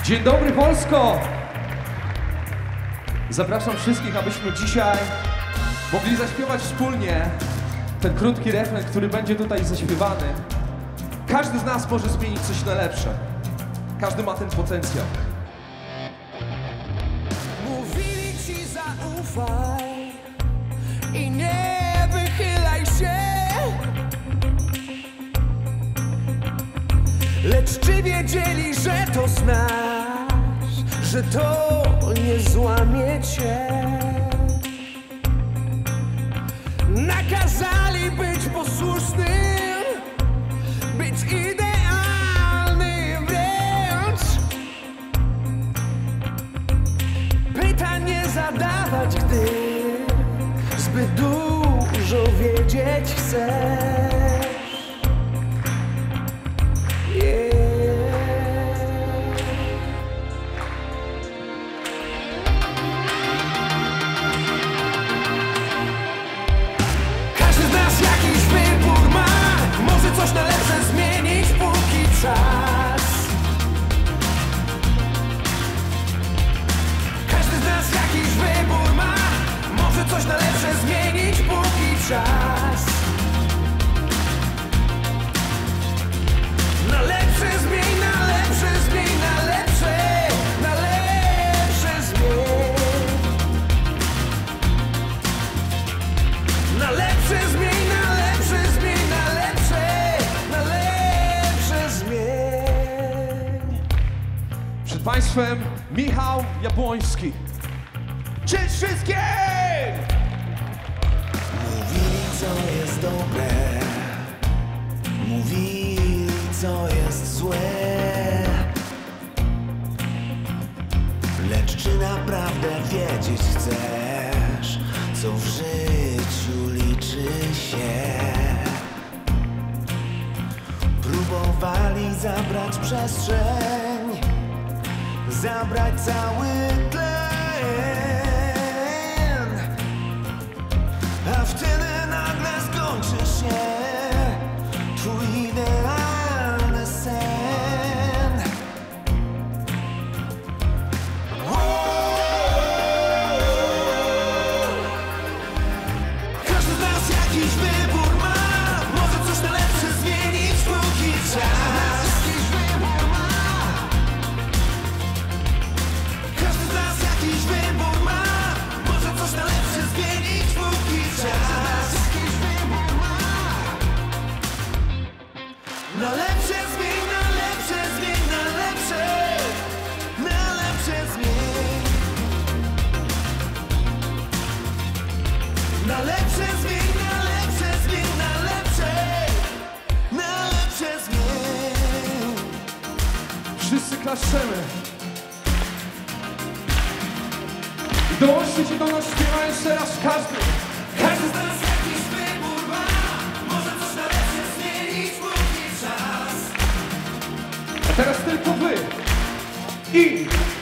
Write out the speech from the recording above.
Dzień dobry Polsko! Zapraszam wszystkich, abyśmy dzisiaj mogli zaśpiewać wspólnie ten krótki refren, który będzie tutaj zaśpiewany. Każdy z nas może zmienić coś na lepsze. Każdy ma ten potencjał. Mówili ci zaufaj i nie wychylaj się, lecz czy wiedzieli, że to znasz, że to nie złamie cię? Nakazali być posłusznym, być idealnym wręcz. Pytań nie zadawać, gdy zbyt dużo wiedzieć chcesz. Jakiś wybór ma, może coś na lepsze zmienić, póki czas. Każdy z nas jakiś wybór ma, może coś na lepsze zmienić, póki czas. Na lepsze zmień, na lepsze zmień, na lepsze, na lepsze zmień. Na lepsze zmień. Przed Państwem Michał Jabłoński. Cześć wszystkim! Mówili, co jest dobre, mówili, co jest złe, lecz czy naprawdę wiedzieć chcesz, co w życiu liczy się? Próbowali zabrać przestrzeń, zabrać cały tlen, a wtedy nagle skończy się twój idealny sen. Każdy z nas jakiś wybór ma, może coś na lepsze zmienić, póki czas. Na lepsze zmień, na lepsze zmień, na lepsze zmień. Na lepsze zmień, na lepsze zmień, na lepsze zmień. Wszyscy klaszczemy. I dołączcie się do nas, śpiewając teraz każdy. Każdy z nas jakiś wybór ma, może coś na lepsze zmienić, póki czas. A teraz tylko wy. I